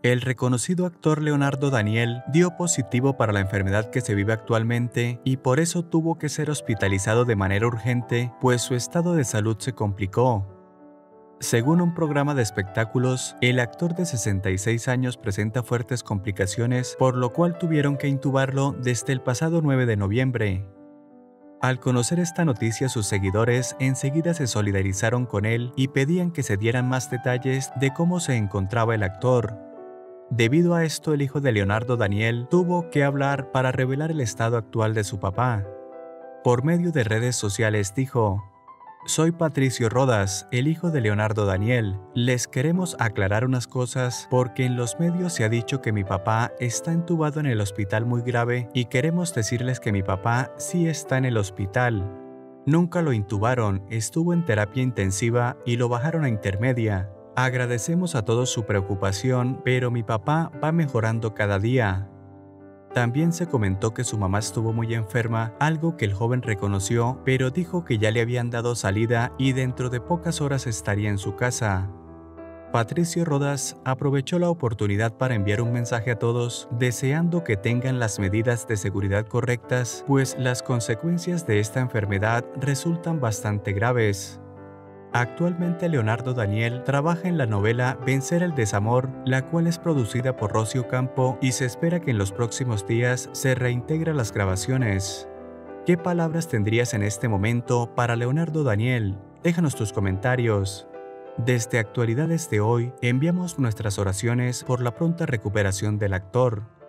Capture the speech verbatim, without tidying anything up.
El reconocido actor Leonardo Daniel dio positivo para la enfermedad que se vive actualmente y por eso tuvo que ser hospitalizado de manera urgente, pues su estado de salud se complicó. Según un programa de espectáculos, el actor de sesenta y seis años presenta fuertes complicaciones, por lo cual tuvieron que intubarlo desde el pasado nueve de noviembre. Al conocer esta noticia, sus seguidores enseguida se solidarizaron con él y pedían que se dieran más detalles de cómo se encontraba el actor. Debido a esto, el hijo de Leonardo Daniel tuvo que hablar para revelar el estado actual de su papá. Por medio de redes sociales dijo: "Soy Patricio Rodas, el hijo de Leonardo Daniel. Les queremos aclarar unas cosas porque en los medios se ha dicho que mi papá está entubado en el hospital muy grave y queremos decirles que mi papá sí está en el hospital. Nunca lo intubaron, estuvo en terapia intensiva y lo bajaron a intermedia. Agradecemos a todos su preocupación, pero mi papá va mejorando cada día". También se comentó que su mamá estuvo muy enferma, algo que el joven reconoció, pero dijo que ya le habían dado salida y dentro de pocas horas estaría en su casa. Patricio Rodas aprovechó la oportunidad para enviar un mensaje a todos, deseando que tengan las medidas de seguridad correctas, pues las consecuencias de esta enfermedad resultan bastante graves. Actualmente Leonardo Daniel trabaja en la novela Vencer el desamor, la cual es producida por Rocío Campo y se espera que en los próximos días se reintegre a las grabaciones. ¿Qué palabras tendrías en este momento para Leonardo Daniel? Déjanos tus comentarios. Desde Actualidades de Hoy enviamos nuestras oraciones por la pronta recuperación del actor.